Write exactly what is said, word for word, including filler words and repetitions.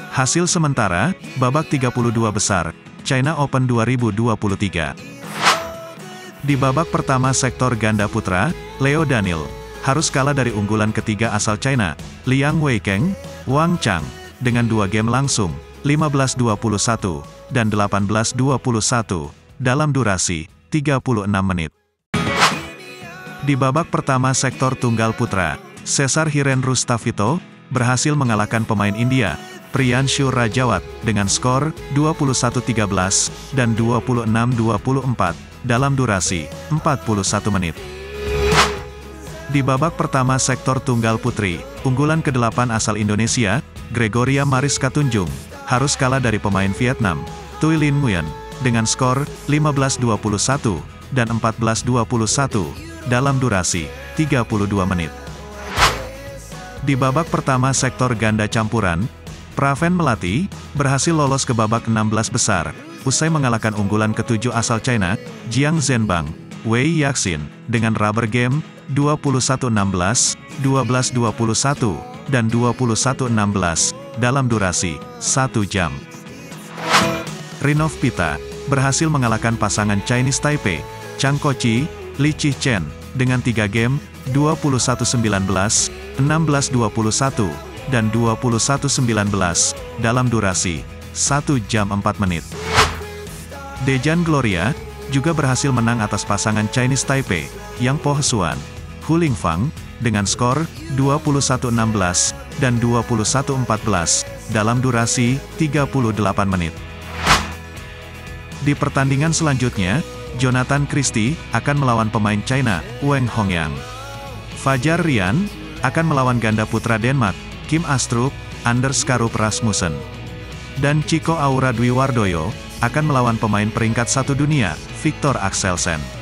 Hasil sementara, babak tiga puluh dua besar, China Open dua ribu dua puluh tiga. Di babak pertama sektor ganda putra, Leo Daniel harus kalah dari unggulan ketiga asal China, Liang Weikeng, Wang Chang, dengan dua game langsung, lima belas dua puluh satu, dan delapan belas dua puluh satu, dalam durasi tiga puluh enam menit. Di babak pertama sektor tunggal putra, Cesar Hiren Rustavito berhasil mengalahkan pemain India, Priyanshu Rajawat, dengan skor dua puluh satu tiga belas dan dua puluh enam dua puluh empat, dalam durasi empat puluh satu menit. Di babak pertama sektor tunggal putri, unggulan kedelapan asal Indonesia, Gregoria Mariska Tunjung, harus kalah dari pemain Vietnam, Thuy Linh Nguyen, dengan skor lima belas dua puluh satu dan empat belas dua puluh satu, dalam durasi tiga puluh dua menit. Di babak pertama sektor ganda campuran, Praven Melati berhasil lolos ke babak enam belas besar, usai mengalahkan unggulan ketujuh asal China, Jiang Zhenbang, Wei Yaxin, dengan rubber game dua puluh satu enam belas, dua belas dua puluh satu, dan dua puluh satu enam belas, dalam durasi satu jam. Rinov Pita berhasil mengalahkan pasangan Chinese Taipei, Chang Kochi, Li Chichen, dengan tiga game, dua puluh satu sembilan belas, enam belas dua puluh satu, dan dua puluh satu sembilan belas, dalam durasi satu jam empat menit. Dejan Gloria juga berhasil menang atas pasangan Chinese Taipei, Yang Po Hsuan, Hu Lingfang, dengan skor dua puluh satu enam belas dan dua puluh satu empat belas, dalam durasi tiga puluh delapan menit. Di pertandingan selanjutnya, Jonathan Christie akan melawan pemain China, Wang Hongyang. Fajar Rian akan melawan ganda putra Denmark, Kim Astrup, Anders Karup Rasmussen. Dan Chico Aura Dwi Wardoyo akan melawan pemain peringkat satu dunia, Victor Axelsen.